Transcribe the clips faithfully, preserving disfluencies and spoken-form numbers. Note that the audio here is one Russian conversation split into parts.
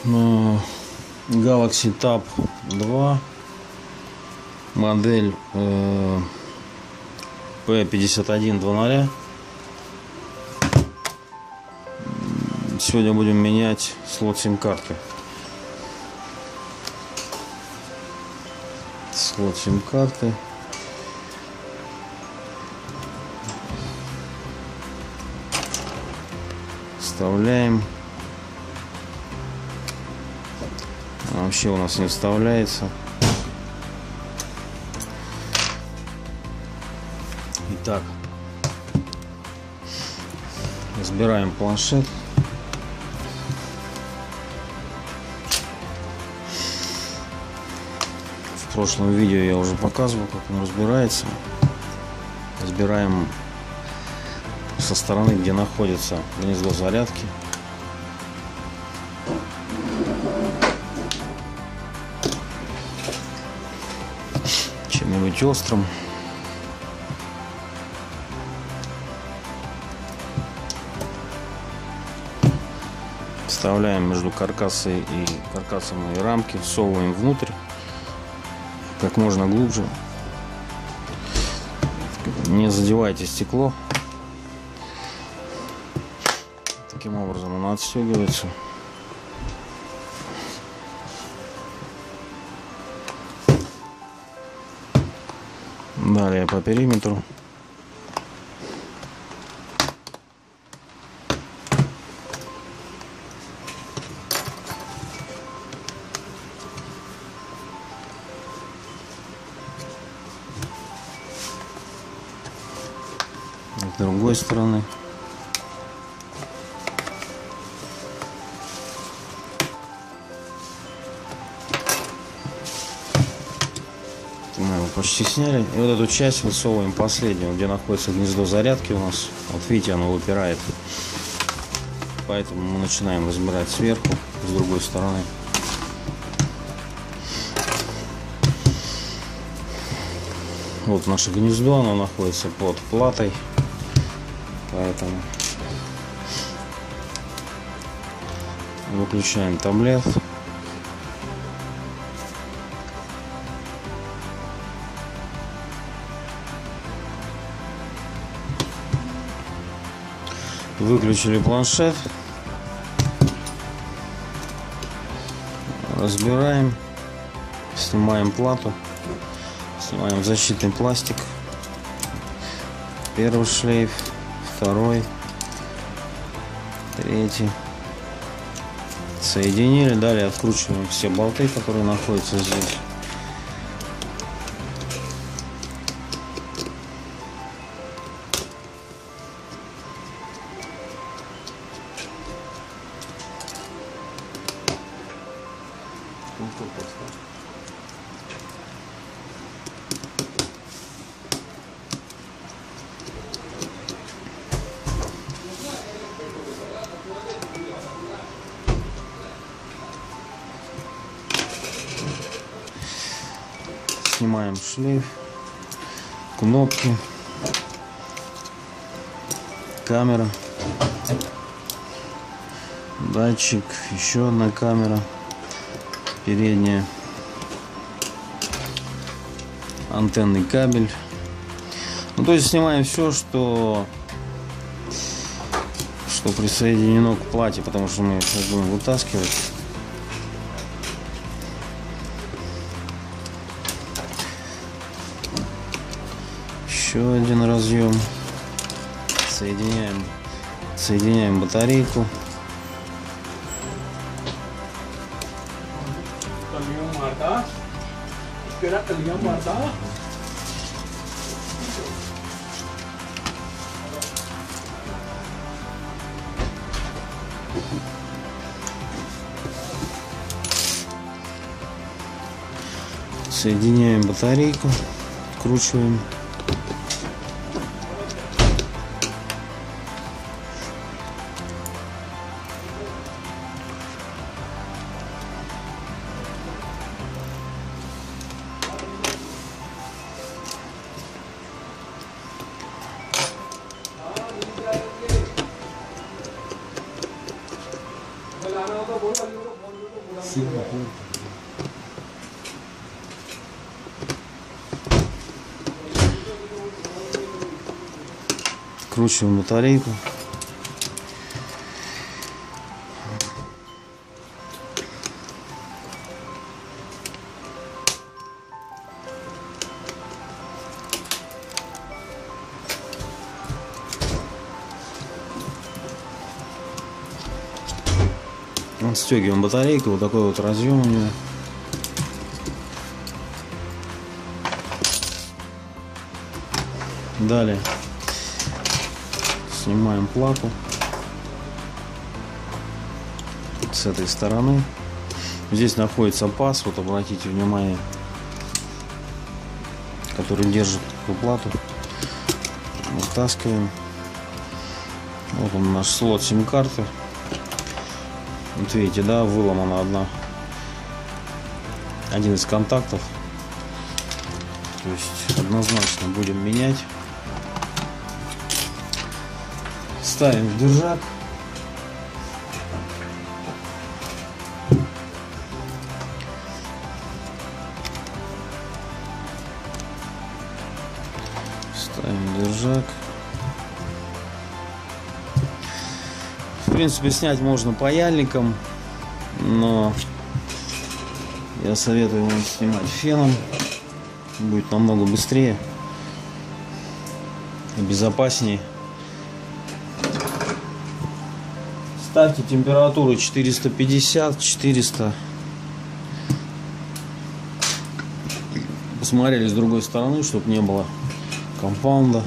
Galaxy Tab два, модель пи пятьдесят один двадцать. Сегодня будем менять слот сим-карты. Слот сим-карты. Вставляем. А вообще у нас не вставляется. Итак, разбираем планшет. В прошлом видео я уже показывал, как он разбирается. Разбираем со стороны, где находится гнездо зарядки. Чем-нибудь острым. Вставляем между каркасом и каркасом и рамки, всовываем внутрь как можно глубже. Не задевайте стекло. Таким образом оно отстегивается. Далее по периметру. С другой стороны. Мы его почти сняли. И вот эту часть высовываем последнюю, где находится гнездо зарядки у нас. Вот видите, оно выпирает. Поэтому мы начинаем разбирать сверху, с другой стороны. Вот наше гнездо, оно находится под платой. Поэтому выключаем таблет. Выключили планшет. Разбираем. Снимаем плату. Снимаем защитный пластик. Первый шлейф. Второй. Третий. Соединили. Далее откручиваем все болты, которые находятся здесь. Снимаем шлейф, кнопки, камера, датчик, еще одна камера передняя, антенный кабель. Ну, то есть снимаем все, что что присоединено к плате, потому что мы их будем вытаскивать. Еще один разъем. Соединяем, соединяем батарейку. Соединяем батарейку, откручиваем. Вкручиваем батарейку. Отстегиваем батарейку, вот такой вот разъем у нее. Далее снимаем плату с этой стороны. Здесь находится паз, вот обратите внимание, который держит эту плату. Вытаскиваем. Вот он, наш слот сим-карты. Вот видите, да, выломана одна, один из контактов. То есть однозначно будем менять. Ставим в держак. Ставим в держак. В принципе, снять можно паяльником, но я советую вам снимать феном. Будет намного быстрее и безопаснее. Ставьте температуру четыреста пятьдесят — четыреста. Посмотрели с другой стороны, чтобы не было компаунда.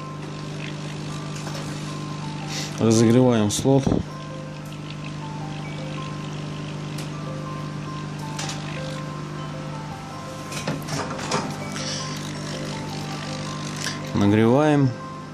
Разогреваем слот. Нагреваем.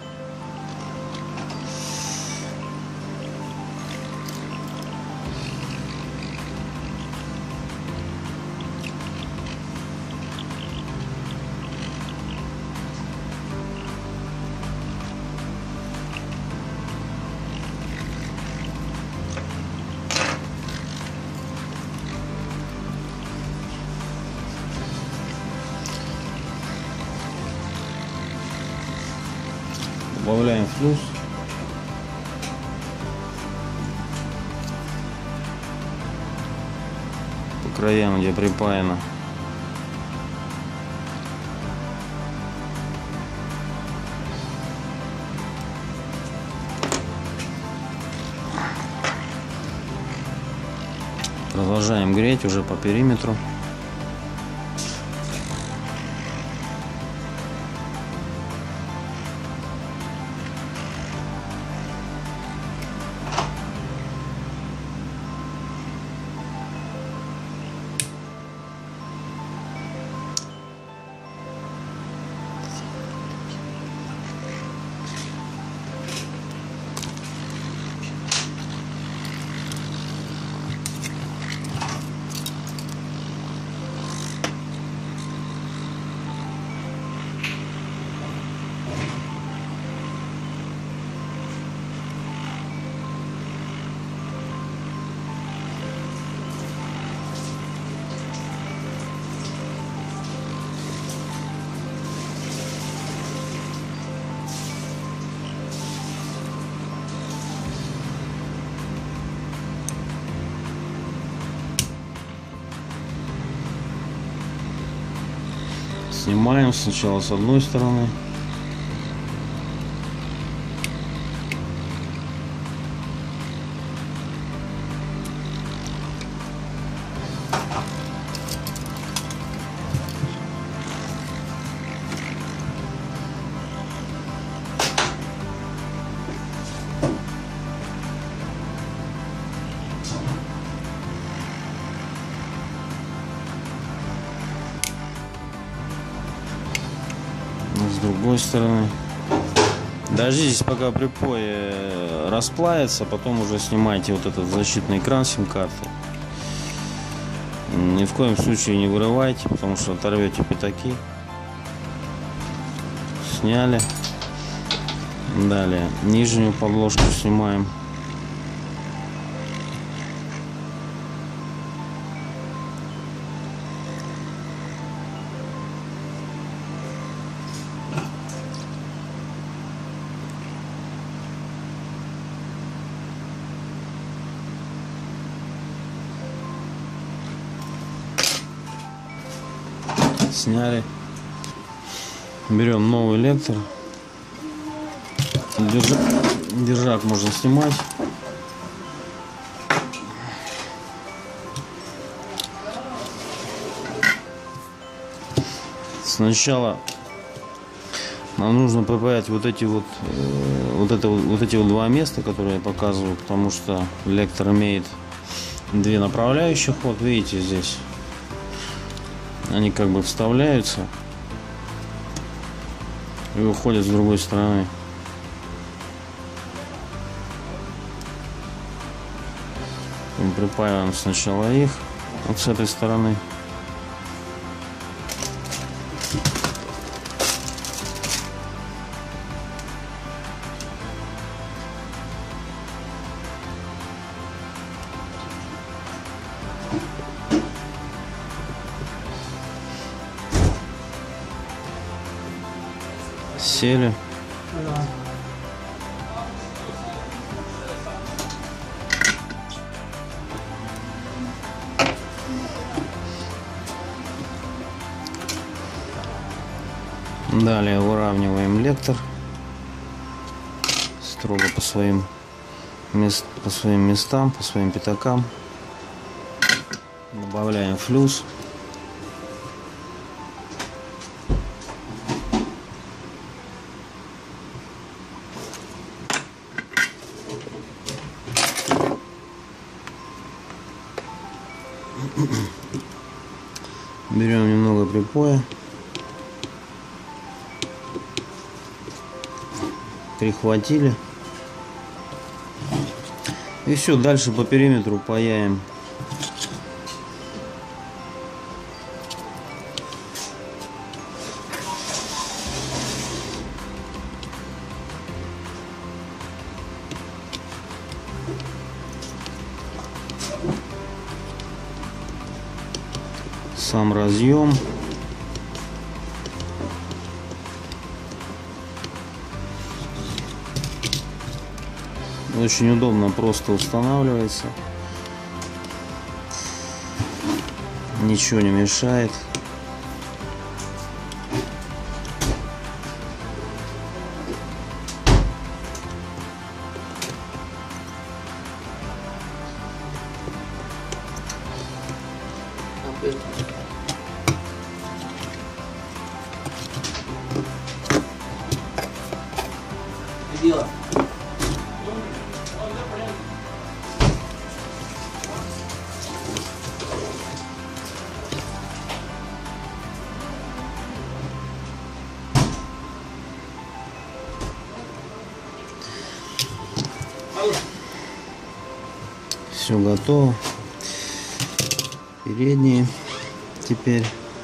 Добавляем флюс. По краям, где припаяно. Продолжаем греть уже по периметру. Снимаем сначала с одной стороны. С другой стороны. Дождитесь, пока припой расплавится, потом уже снимайте вот этот защитный экран сим-карты. Ни в коем случае не вырывайте, потому что оторвете пятаки. Сняли. Далее нижнюю подложку снимаем. Сняли. Берем новый электр. Держак, держак можно снимать. Сначала нам нужно припаять вот эти вот, э, вот, это, вот эти вот два места, которые я показываю, потому что электр имеет две направляющих. Вот видите здесь, они как бы вставляются и выходят с другой стороны. Мы припаиваем сначала их вот с этой стороны. Сели. Далее выравниваем лектор строго по своим мест, по своим местам, по своим пятакам. Добавляем флюс. Берем немного припоя, прихватили, и все, дальше по периметру паяем. Сам разъем. Очень удобно, просто устанавливается. Ничего не мешает. Дело. Все готово. Передние теперь.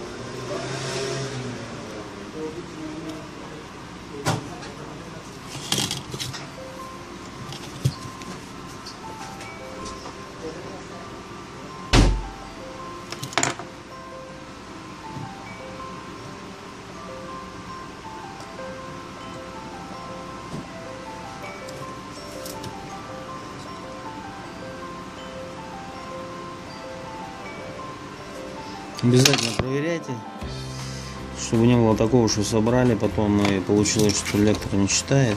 Обязательно проверяйте, чтобы не было такого, что собрали, потом и получилось, что электр не читает.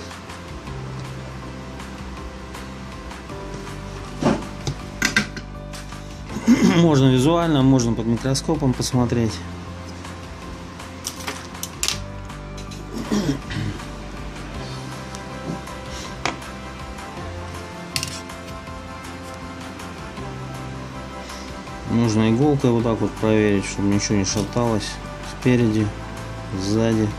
Можно визуально, можно под микроскопом посмотреть. Нужно иголкой вот так вот проверить, чтобы ничего не шаталось спереди, сзади.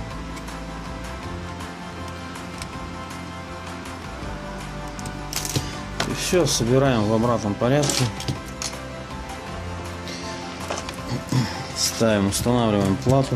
И все, собираем в обратном порядке. Ставим, устанавливаем плату.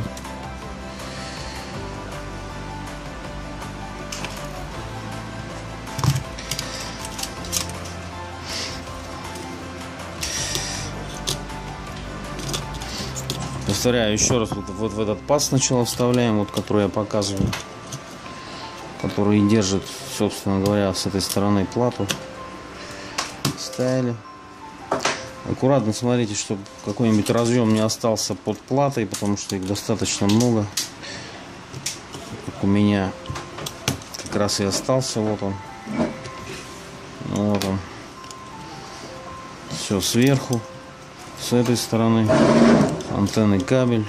Повторяю еще раз, вот, вот в этот паз сначала вставляем, вот который я показываю, который держит, собственно говоря, с этой стороны плату. Ставили. Аккуратно смотрите, чтобы какой-нибудь разъем не остался под платой, потому что их достаточно много. Как у меня как раз и остался. Вот он. Вот он. Все сверху. С этой стороны. Антенный кабель.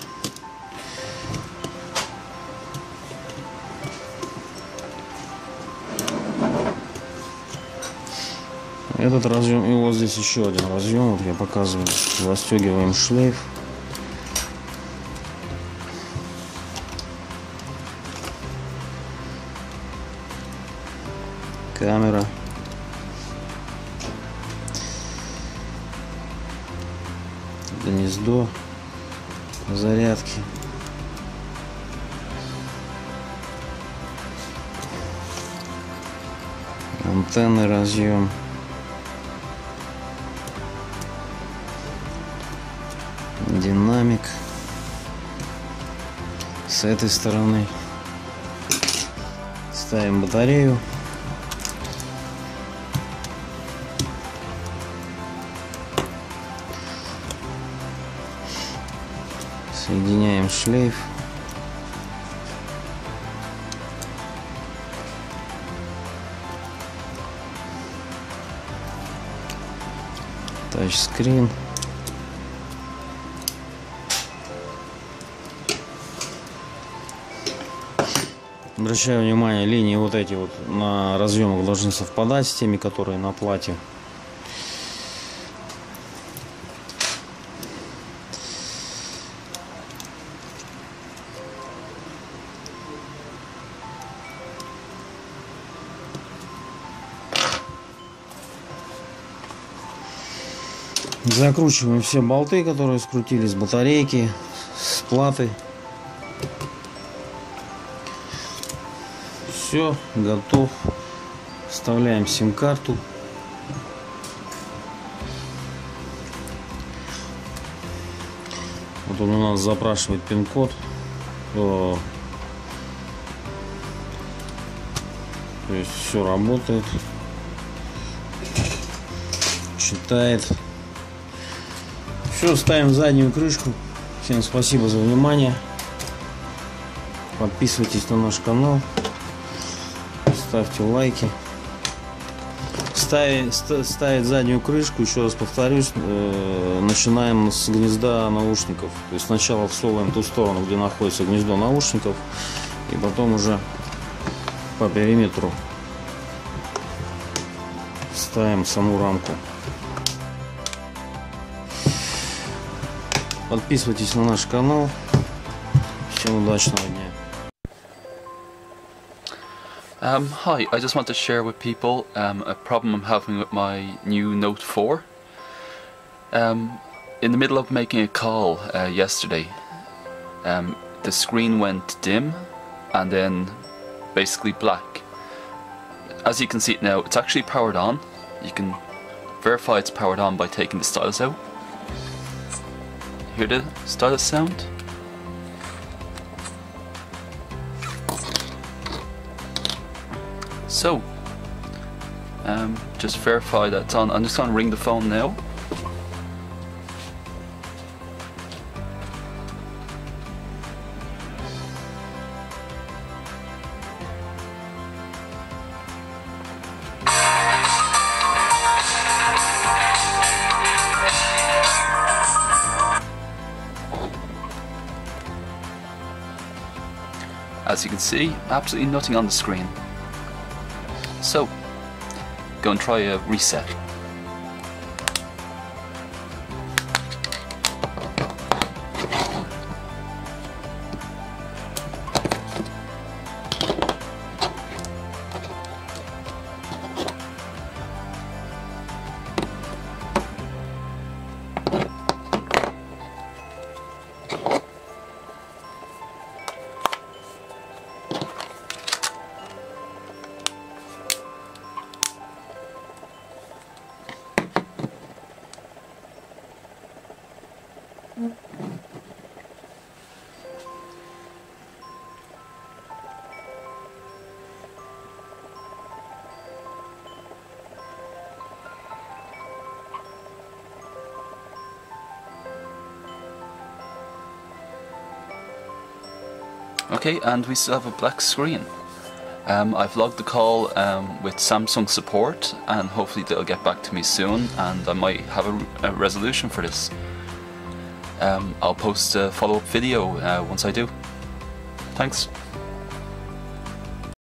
Этот разъем, и вот здесь еще один разъем, вот я показываю, застегиваем шлейф. Камера. Гнездо зарядки. Антенный разъем. Динамик. С этой стороны ставим батарею. Соединяем шлейф. Тачскрин. Обращаю внимание, линии вот эти вот на разъемах должны совпадать с теми, которые на плате. Закручиваем все болты, которые скрутились с батарейки, с платы. Все, готов. Вставляем сим-карту. Вот он у нас запрашивает пин-код. То есть все работает. Читает. Все, ставим заднюю крышку. Всем спасибо за внимание. Подписывайтесь на наш канал. Ставьте лайки. Ставить, ставить заднюю крышку, еще раз повторюсь, э, начинаем с гнезда наушников. То есть сначала всовываем ту сторону, где находится гнездо наушников, и потом уже по периметру ставим саму рамку. Подписывайтесь на наш канал. Всем удачного дня. Um, hi, I just want to share with people um, a problem I'm having with my new Note four. Um, in the middle of making a call uh, yesterday, um, the screen went dim and then basically black. As you can see it now, it's actually powered on. You can verify it's powered on by taking the stylus out. Hear the stylus sound? So, um, just verify that it's on. I'm just going to ring the phone now. As you can see, absolutely nothing on the screen. So, go and try a reset. Okay, and we still have a black screen. Um, I've logged the call um, with Samsung support, and hopefully they'll get back to me soon, and I might have a, a resolution for this. Um, I'll post a follow-up video uh, once I do. Thanks.